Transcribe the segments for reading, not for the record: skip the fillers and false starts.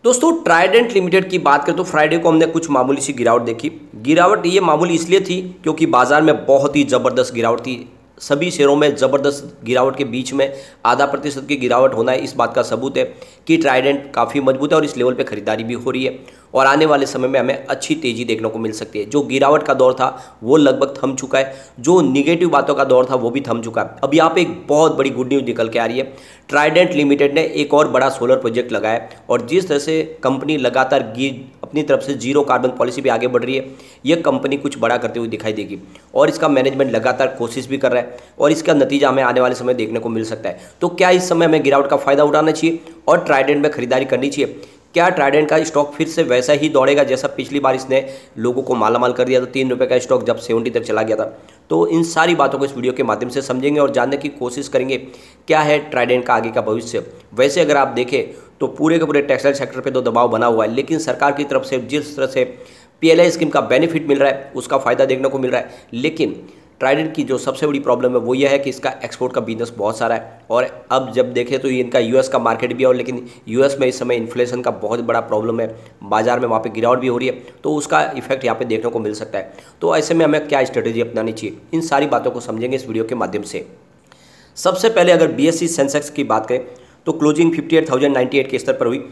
दोस्तों Trident limited की बात करें तो फ्राइडे को हमने कुछ मामूली सी गिरावट देखी। गिरावट ये मामूली इसलिए थी क्योंकि बाजार में बहुत ही ज़बरदस्त गिरावट थी। सभी शेयरों में ज़बरदस्त गिरावट के बीच में आधा प्रतिशत की गिरावट होना है, इस बात का सबूत है कि ट्राइडेंट काफ़ी मजबूत है और इस लेवल पे खरीदारी भी हो रही है और आने वाले समय में हमें अच्छी तेज़ी देखने को मिल सकती है। जो गिरावट का दौर था वो लगभग थम चुका है, जो निगेटिव बातों का दौर था वो भी थम चुका है। अब यहाँ पे एक बहुत बड़ी गुड न्यूज़ निकल के आ रही है। ट्राइडेंट लिमिटेड ने एक और बड़ा सोलर प्रोजेक्ट लगाया और जिस तरह से कंपनी लगातार अपनी तरफ से जीरो कार्बन पॉलिसी पे आगे बढ़ रही है, यह कंपनी कुछ बड़ा करते हुए दिखाई देगी और इसका मैनेजमेंट लगातार कोशिश भी कर रहा है और इसका नतीजा हमें आने वाले समय देखने को मिल सकता है। तो क्या इस समय हमें गिरावट का फायदा उठाना चाहिए और ट्राइडेंट में खरीदारी करनी चाहिए? क्या ट्राइडेंट का स्टॉक फिर से वैसा ही दौड़ेगा जैसा पिछली बार इसने लोगों को मालामाल कर दिया था? 3 रुपये का स्टॉक जब 70 तक चला गया था। तो इन सारी बातों को इस वीडियो के माध्यम से समझेंगे और जानने की कोशिश करेंगे क्या है ट्राइडेंट का आगे का भविष्य। वैसे अगर आप देखें तो पूरे के पूरे टेक्सटाइल सेक्टर पे तो दबाव बना हुआ है, लेकिन सरकार की तरफ से जिस तरह से PLI स्कीम का बेनिफिट मिल रहा है उसका फ़ायदा देखने को मिल रहा है। लेकिन ट्राइडेंट की जो सबसे बड़ी प्रॉब्लम है वो यह है कि इसका एक्सपोर्ट का बिजनेस बहुत सारा है और अब जब देखें तो ये इनका US का मार्केट भी है और लेकिन US में इस समय इन्फ्लेशन का बहुत बड़ा प्रॉब्लम है, बाजार में वहाँ पे गिरावट भी हो रही है, तो उसका इफेक्ट यहाँ पे देखने को मिल सकता है। तो ऐसे में हमें क्या स्ट्रेटेजी अपनानी चाहिए, इन सारी बातों को समझेंगे इस वीडियो के माध्यम से। सबसे पहले अगर BSE सेंसेक्स की बात करें तो क्लोजिंग 58,098 के स्तर पर हुई।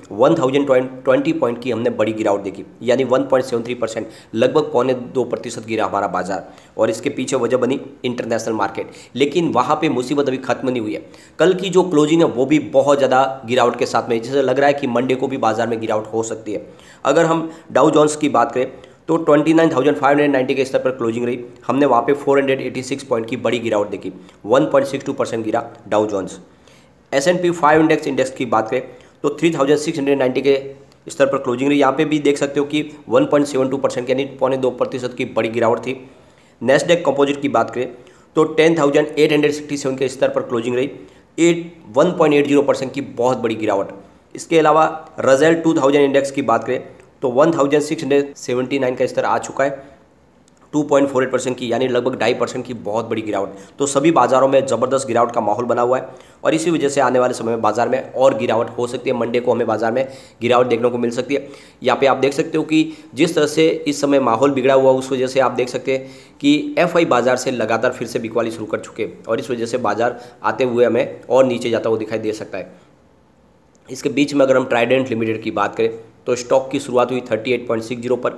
1020 पॉइंट की हमने बड़ी गिरावट देखी, यानी 1.73%, लगभग 0.25% गिरा हमारा बाजार और इसके पीछे वजह बनी इंटरनेशनल मार्केट। लेकिन वहाँ पे मुसीबत अभी खत्म नहीं हुई है। कल की जो क्लोजिंग है वो भी बहुत ज़्यादा गिरावट के साथ में, जैसे लग रहा है कि मंडे को भी बाजार में गिरावट हो सकती है। अगर हम डाउ जोन्स की बात करें तो 29,590 के स्तर पर क्लोजिंग रही। हमने वहाँ पे 486 पॉइंट की बड़ी गिरावट देखी, 1.62% गिरा डाउ जोन्स। S&P 500 इंडेक्स की बात करें तो 3,690 के स्तर पर क्लोजिंग रही। यहाँ पे भी देख सकते हो कि 1.72% यानी 0.2% की बड़ी गिरावट थी। नेस्डेक कंपोजिट की बात करें तो 10,867 के स्तर पर क्लोजिंग रही, 1.80% की बहुत बड़ी गिरावट। इसके अलावा रज़ेल 2000 इंडेक्स की बात करें तो 1,679 का स्तर आ चुका है, 2.48% की यानी लगभग 2.5% की बहुत बड़ी गिरावट। तो सभी बाज़ारों में ज़बरदस्त गिरावट का माहौल बना हुआ है और इसी वजह से आने वाले समय में बाजार में और गिरावट हो सकती है। मंडे को हमें बाजार में गिरावट देखने को मिल सकती है। यहाँ पे आप देख सकते हो कि जिस तरह से इस समय माहौल बिगड़ा हुआ उस वजह से आप देख सकते हैं कि FI बाजार से लगातार फिर से बिकवाली शुरू कर चुके हैं और इस वजह से बाजार आते हुए हमें और नीचे जाता हुआ दिखाई दे सकता है। इसके बीच में अगर हम ट्राइडेंट लिमिटेड की बात करें तो स्टॉक की शुरुआत हुई 38.60 पर,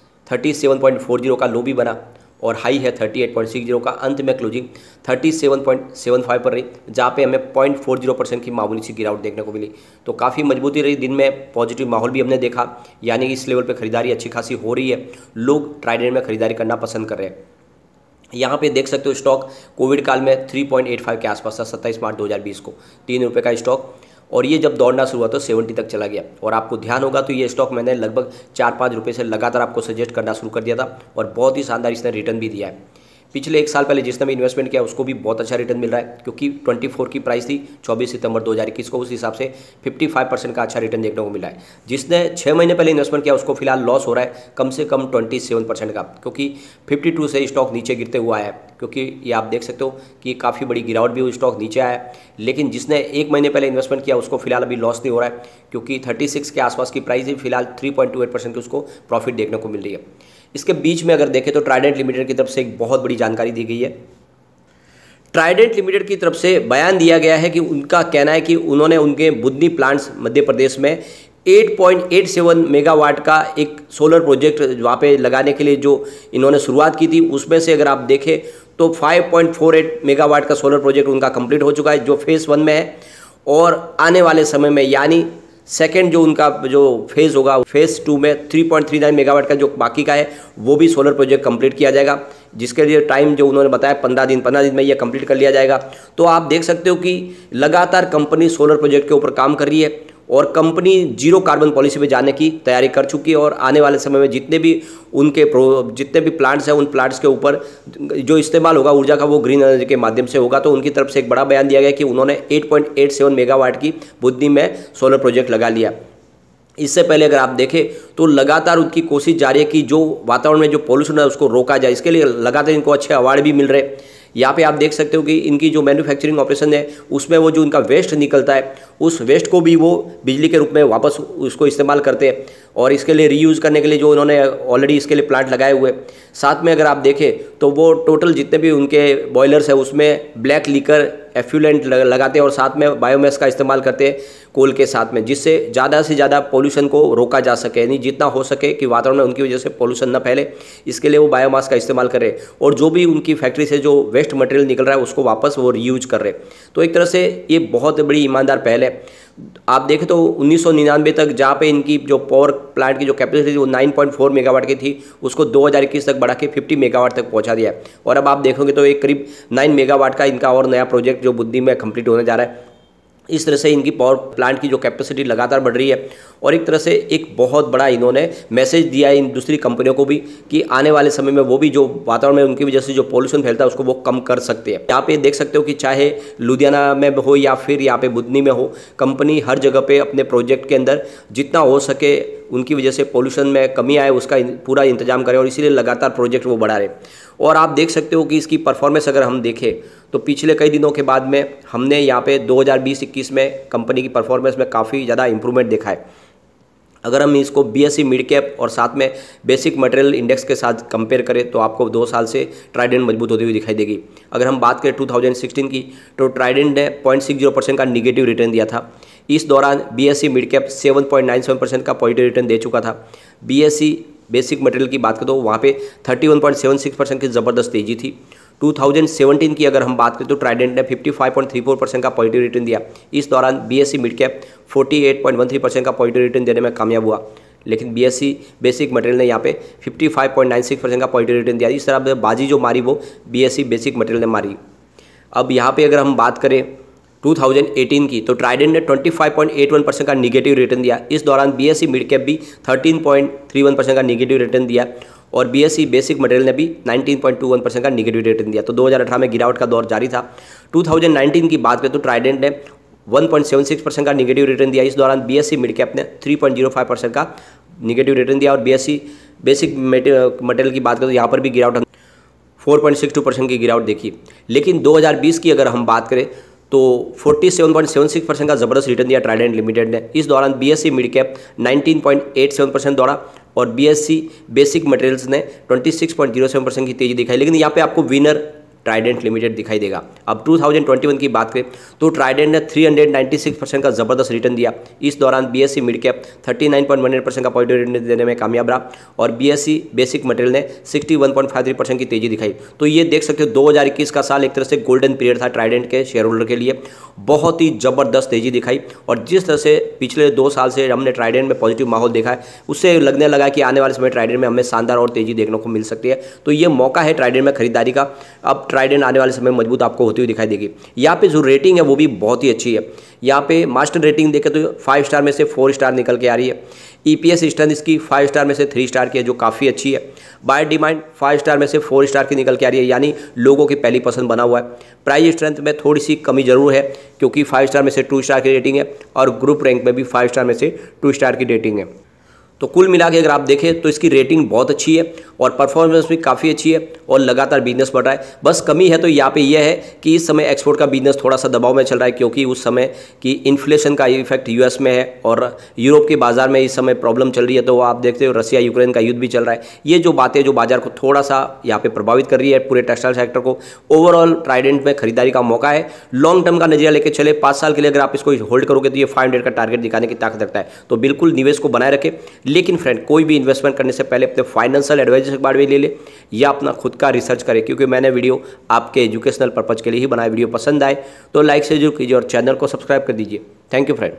37.40 का लो भी बना और हाई है 38.60 का। अंत में क्लोजिंग 37.75 पर रही, जहाँ पे हमें 0.40% की मामूली सी गिरावट देखने को मिली। तो काफ़ी मजबूती रही, दिन में पॉजिटिव माहौल भी हमने देखा, यानी इस लेवल पे खरीदारी अच्छी खासी हो रही है। लोग ट्राइडेंट में खरीदारी करना पसंद कर रहे हैं। यहाँ पे देख सकते हो स्टॉक कोविड काल में 3.85 के आसपास था 27 मार्च 2020 को, 3 रुपये का स्टॉक, और ये जब दौड़ना शुरू हुआ तो 70 तक चला गया। और आपको ध्यान होगा तो ये स्टॉक मैंने लगभग 4-5 रुपये से लगातार आपको सजेस्ट करना शुरू कर दिया था और बहुत ही शानदार इसने रिटर्न भी दिया है। पिछले 1 साल पहले जिसने भी इन्वेस्टमेंट किया उसको भी बहुत अच्छा रिटर्न मिल रहा है, क्योंकि 24 की प्राइस थी 24 सितंबर 2021 को, उस हिसाब से 55% का अच्छा रिटर्न देखने को मिला है। जिसने 6 महीने पहले इन्वेस्टमेंट किया उसको फिलहाल लॉस हो रहा है कम से कम 27% का, क्योंकि 52 से स्टॉक नीचे गिरते हुआ है। क्योंकि ये आप देख सकते हो कि काफ़ी बड़ी गिरावट भी हुई, स्टॉक नीचे आया है। लेकिन जिसने 1 महीने पहले इन्वेस्टमेंट किया उसको फिलहाल अभी लॉस नहीं हो रहा है, क्योंकि 36 के आसपास की प्राइस है, फिलहाल 3.28% की उसको प्रॉफिट देखने को मिल रही है। इसके बीच में अगर देखें तो ट्राइडेंट लिमिटेड की तरफ से एक बहुत बड़ी जानकारी दी गई है। ट्राइडेंट लिमिटेड की तरफ से बयान दिया गया है कि उनका कहना है कि उन्होंने उनके बुधनी प्लांट्स मध्य प्रदेश में 8.87 मेगावाट का एक सोलर प्रोजेक्ट वहाँ पे लगाने के लिए जो इन्होंने शुरुआत की थी, उसमें से अगर आप देखें तो 5.48 मेगावाट का सोलर प्रोजेक्ट उनका कंप्लीट हो चुका है, जो फेज़ 1 में है। और आने वाले समय में यानी सेकेंड जो उनका जो फेज़ होगा फेज़ 2 में 3.39 मेगावाट का जो बाकी का है वो भी सोलर प्रोजेक्ट कंप्लीट किया जाएगा, जिसके लिए टाइम जो उन्होंने बताया 15 दिन में ये कंप्लीट कर लिया जाएगा। तो आप देख सकते हो कि लगातार कंपनी सोलर प्रोजेक्ट के ऊपर काम कर रही है और कंपनी जीरो कार्बन पॉलिसी पे जाने की तैयारी कर चुकी है और आने वाले समय में जितने भी प्लांट्स हैं उन प्लांट्स के ऊपर जो इस्तेमाल होगा ऊर्जा का वो ग्रीन एनर्जी के माध्यम से होगा। तो उनकी तरफ से एक बड़ा बयान दिया गया कि उन्होंने 8.87 मेगावाट की बुद्धि में सोलर प्रोजेक्ट लगा लिया। इससे पहले अगर आप देखें तो लगातार उनकी कोशिश जारी है कि जो वातावरण में जो पोल्यूशन है उसको रोका जाए। इसके लिए लगातार इनको अच्छे अवार्ड भी मिल रहे। यहाँ पे आप देख सकते हो कि इनकी जो मैन्युफैक्चरिंग ऑपरेशन है उसमें वो जो उनका वेस्ट निकलता है उस वेस्ट को भी वो बिजली के रूप में वापस उसको इस्तेमाल करते हैं और इसके लिए रीयूज़ करने के लिए जो उन्होंने ऑलरेडी इसके लिए प्लांट लगाए हुए। साथ में अगर आप देखें तो वो टोटल जितने भी उनके बॉयलर्स है उसमें ब्लैक लीकर एफ्यूलेंट लगाते हैं और साथ में बायोमास का इस्तेमाल करते हैं कोल के साथ में, जिससे ज़्यादा से ज़्यादा पोल्यूशन को रोका जा सके, यानी जितना हो सके कि वातावरण में उनकी वजह से पोल्यूशन न फैले, इसके लिए वो बायोमास का इस्तेमाल कर रहे हैं और जो भी उनकी फैक्ट्री से जो वेस्ट मटेरियल निकल रहा है उसको वापस वो रीयूज कर रहे हैं। तो एक तरह से ये बहुत बड़ी ईमानदार पहल है। आप देखें तो 1999 तक जहाँ पे इनकी जो पावर प्लांट की जो कैपेसिटी थी वो 9.4 मेगावाट की थी, उसको 2021 तक बढ़ा के 50 मेगावाट तक पहुँचा दिया है। और अब आप देखोगे तो एक करीब 9 मेगावाट का इनका और नया प्रोजेक्ट जो बुद्धि में कंप्लीट होने जा रहा है। इस तरह से इनकी पावर प्लांट की जो कैपेसिटी लगातार बढ़ रही है और एक तरह से एक बहुत बड़ा इन्होंने मैसेज दिया है इन दूसरी कंपनियों को भी कि आने वाले समय में वो भी जो वातावरण में उनकी वजह से जो पोल्यूशन फैलता है उसको वो कम कर सकते हैं। यहाँ पे देख सकते हो कि चाहे लुधियाना में हो या फिर यहाँ पे बुधनी में हो, कंपनी हर जगह पे अपने प्रोजेक्ट के अंदर जितना हो सके उनकी वजह से पोल्यूशन में कमी आए उसका पूरा इंतजाम करें और इसीलिए लगातार प्रोजेक्ट वो बढ़ा रहे। और आप देख सकते हो कि इसकी परफॉर्मेंस अगर हम देखें तो पिछले कई दिनों के बाद में हमने यहाँ पे 2020-21 में कंपनी की परफॉर्मेंस में काफ़ी ज़्यादा इंप्रूवमेंट देखा है। अगर हम इसको BSE मिड कैप और साथ में बेसिक मटेरियल इंडेक्स के साथ कंपेयर करें तो आपको 2 साल से ट्राइडेंट मजबूत होती हुई दिखाई देगी। अगर हम बात करें 2016 की तो ट्राइडेंट ने 0.60% का निगेटिव रिटर्न दिया था। इस दौरान BSE मिड कैप 7.97% का पॉजिटिव रिटर्न दे चुका था। BSE बेसिक मटेरियल की बात करें तो वहाँ पे 31.76% की ज़बरदस्त तेज़ी थी। 2017 की अगर हम बात करें तो ट्राइडेंट ने 55.34% का पॉजिटिव रिटर्न दिया। इस दौरान BSE मिड कैप 48.13% का पॉजिटिव रिटर्न देने में कामयाब हुआ, लेकिन BSE बेसिक मटेरियल ने यहाँ पे 55.96% का पॉजिटिव रिटर्न दिया। इस तरह बाजी जो मारी वो BSE बेसिक मटेरियल ने मारी। अब यहाँ पे अगर हम बात करें 2018 की तो ट्राइडेंट ने 25.81% का निगेटिव रिटर्न दिया। इस दौरान BSE मिड कैप भी 13.31% का निगेटिव रिटर्न दिया और BSE बेसिक मटेरियल ने भी 19.21% का निगेटिव रिटर्न दिया। तो 2018 में गिरावट का दौर जारी था। 2019 की बात करें तो ट्राइडेंट ने 1.76% का निगेटिव रिटर्न दिया। इस दौरान BSE मिड कैप ने 3.05% का निगेटिव रिटर्न दिया और BSE बेसिक मटेरियल की बात करें तो यहाँ पर भी गिरावट 4.62% की गिरावट देखी। लेकिन 2020 की अगर हम बात करें तो 47.76% का ज़बरदस्त रिटर्न दिया ट्राइडेंट लिमिटेड ने। इस दौरान BSE मिड कैप 19.87% दौड़ा और BSE बेसिक मटेरियल्स ने 26.07% की तेज़ी दिखाई, लेकिन यहाँ पे आपको विनर ट्राइडेंट लिमिटेड दिखाई देगा। अब 2021 की बात करें तो ट्राइडेंट ने 396% का ज़बरदस्त रिटर्न दिया। इस दौरान BSE मिड कैप 39.18% का पॉजिटिव रिटर्न देने में कामयाब रहा और BSE बेसिक मटेरियल ने 61.53% की तेज़ी दिखाई। तो ये देख सकते हो 2021 का साल एक तरह से गोल्डन पीरियड था ट्राइडेंट के शेयर होल्डर के लिए। बहुत ही ज़बरदस्त तेज़ी दिखाई और जिस तरह से पिछले 2 साल से हमने ट्राइडेंट में पॉजिटिव माहौल देखा है उससे लगने लगा कि आने वाले समय ट्राइडेंट में हमें शानदार और तेज़ी देखने को मिल सकती है। तो ये मौका है ट्राइडेंट में खरीदारी का। अब ट्राइडेंट आने वाले समय में मजबूत आपको होती हुई दिखाई देगी। यहाँ पे जो रेटिंग है वो भी बहुत ही अच्छी है। यहाँ पे मास्टर रेटिंग देखें तो 5 स्टार में से 4 स्टार निकल के आ रही है। EPS स्ट्रेंथ इसकी 5 स्टार में से 3 स्टार की है जो काफ़ी अच्छी है। बाय डिमांड 5 स्टार में से 4 स्टार की निकल के आ रही है, यानी लोगों की पहली पसंद बना हुआ है। प्राइस स्ट्रेंथ में थोड़ी सी कमी जरूर है क्योंकि 5 स्टार में से 2 स्टार की रेटिंग है और ग्रुप रैंक में भी 5 स्टार में से 2 स्टार की रेटिंग है। तो कुल मिला के अगर आप देखें तो इसकी रेटिंग बहुत अच्छी है और परफॉर्मेंस भी काफ़ी अच्छी है और लगातार बिजनेस बढ़ रहा है। बस कमी है तो यहाँ पे यह है कि इस समय एक्सपोर्ट का बिजनेस थोड़ा सा दबाव में चल रहा है क्योंकि उस समय की इन्फ्लेशन का इफेक्ट US में है और यूरोप के बाजार में इस समय प्रॉब्लम चल रही है। तो आप देखते हो रसिया यूक्रेन का युद्ध भी चल रहा है। ये जो बातें जो बाजार को थोड़ा सा यहाँ पे प्रभावित कर रही है, पूरे टेक्सटाइल सेक्टर को। ओवरऑल ट्राइडेंट में खरीदारी का मौका है। लॉन्ग टर्म का नजरिया लेकर चले, 5 साल के लिए अगर आप इसको होल्ड करोगे तो ये 500 का टारगेट दिखाने की ताकत रखता है। तो बिल्कुल निवेश को बनाए रखें। लेकिन फ्रेंड कोई भी इन्वेस्टमेंट करने से पहले अपने फाइनेंशियल एडवाइजर के बारे में ले ले या अपना खुद का रिसर्च करें, क्योंकि मैंने वीडियो आपके एजुकेशनल पर्पज के लिए ही बनाया। वीडियो पसंद आए तो लाइक से जरूर कीजिए और चैनल को सब्सक्राइब कर दीजिए। Thank you friend.